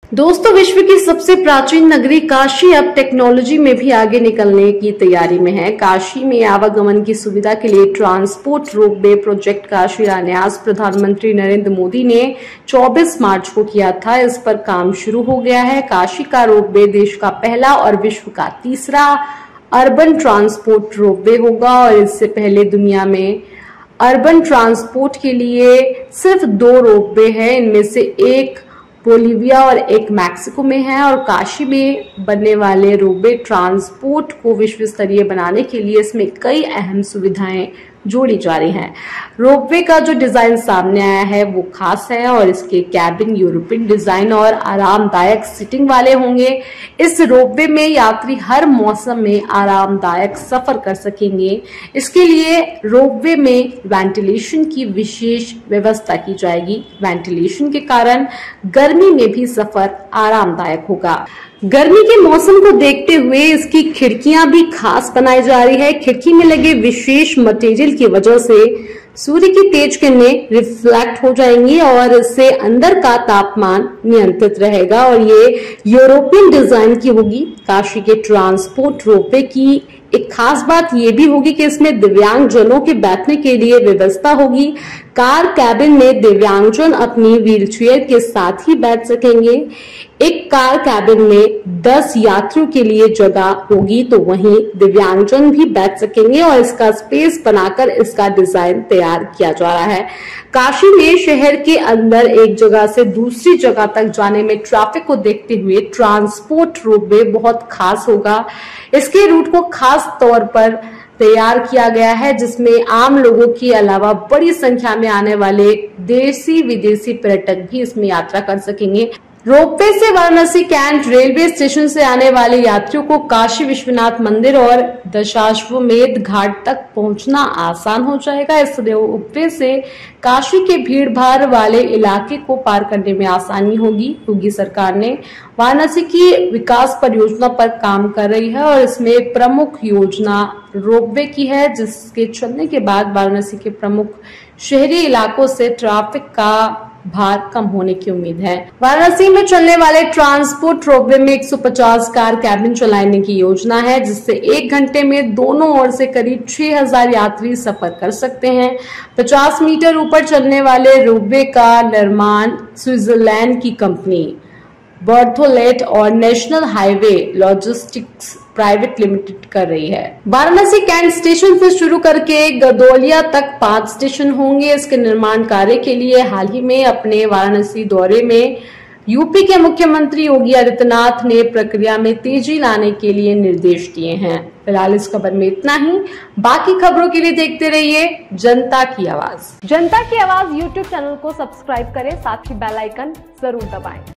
दोस्तों, विश्व की सबसे प्राचीन नगरी काशी अब टेक्नोलॉजी में भी आगे निकलने की तैयारी में है। काशी में आवागमन की सुविधा के लिए ट्रांसपोर्ट रोपवे प्रोजेक्ट का शिलान्यास प्रधानमंत्री नरेंद्र मोदी ने 24 मार्च को किया था। इस पर काम शुरू हो गया है। काशी का रोपवे देश का पहला और विश्व का तीसरा अर्बन ट्रांसपोर्ट रोपवे होगा और इससे पहले दुनिया में अर्बन ट्रांसपोर्ट के लिए सिर्फ 2 रोपवे हैं। इनमें से एक बोलिविया और एक मैक्सिको में है और काशी में बनने वाले रोपवे ट्रांसपोर्ट को विश्व स्तरीय बनाने के लिए इसमें कई अहम सुविधाएं जोड़ी जा रही हैं। रोपवे का जो डिजाइन सामने आया है वो खास है और इसके कैबिन यूरोपियन डिजाइन और आरामदायक सीटिंग वाले होंगे। इस रोपवे में यात्री हर मौसम में आरामदायक सफर कर सकेंगे। इसके लिए रोपवे में वेंटिलेशन की विशेष व्यवस्था की जाएगी। वेंटिलेशन के कारण गर्मी में भी सफर आरामदायक होगा। गर्मी के मौसम को देखते हुए इसकी खिड़कियां भी खास बनाई जा रही है। खिड़की में लगे विशेष मटेरियल की वजह से सूर्य की तेज किरणें रिफ्लेक्ट हो जाएंगी और इससे अंदर का तापमान नियंत्रित रहेगा और ये यूरोपियन डिजाइन की होगी। काशी के ट्रांसपोर्ट रोपवे की एक खास बात ये भी होगी कि इसमें दिव्यांग जनों के बैठने के लिए व्यवस्था होगी। कार कैबिन में दिव्यांगजन अपनी व्हीलचेयर के साथ ही बैठ सकेंगे। एक कार कैबिन में 10 यात्रियों के लिए जगह होगी तो वहीं दिव्यांगजन भी बैठ सकेंगे और इसका स्पेस बनाकर इसका डिजाइन तैयार किया जा रहा है। काशी में शहर के अंदर एक जगह से दूसरी जगह तक जाने में ट्रैफिक को देखते हुए ट्रांसपोर्ट रोपवे बहुत खास होगा। इसके रूट को खास तौर पर तैयार किया गया है जिसमें आम लोगों के अलावा बड़ी संख्या में आने वाले देशी विदेशी पर्यटक भी इसमें यात्रा कर सकेंगे। रोपवे से वाराणसी कैंट रेलवे स्टेशन से आने वाले यात्रियों को काशी विश्वनाथ मंदिर और दशाश्वमेध घाट तक पहुंचना आसान हो जाएगा। इस रोपवे से काशी के भीड़ भाड़ वाले इलाके को पार करने में आसानी होगी। योगी सरकार ने वाराणसी की विकास परियोजना पर काम कर रही है और इसमें प्रमुख योजना रोपवे की है जिसके चलने के बाद वाराणसी के प्रमुख शहरी इलाकों से ट्रैफिक का भार कम होने की उम्मीद है। वाराणसी में चलने वाले ट्रांसपोर्ट रोपवे में 150 कार कैबिन चलाने की योजना है जिससे 1 घंटे में दोनों ओर से करीब 6000 यात्री सफर कर सकते हैं। 50 मीटर ऊपर चलने वाले रोपवे का निर्माण स्विट्जरलैंड की कंपनी बर्थोलेट और national highway logistics private limited कर रही है। वाराणसी कैंट स्टेशन से शुरू करके गदौलिया तक 5 स्टेशन होंगे। इसके निर्माण कार्य के लिए हाल ही में अपने वाराणसी दौरे में यूपी के मुख्यमंत्री योगी आदित्यनाथ ने प्रक्रिया में तेजी लाने के लिए निर्देश दिए हैं। फिलहाल इस खबर में इतना ही। बाकी खबरों के लिए देखते रहिए जनता की आवाज। जनता की आवाज यूट्यूब चैनल को सब्सक्राइब करें, साथ ही बेल आइकन जरूर दबाएं।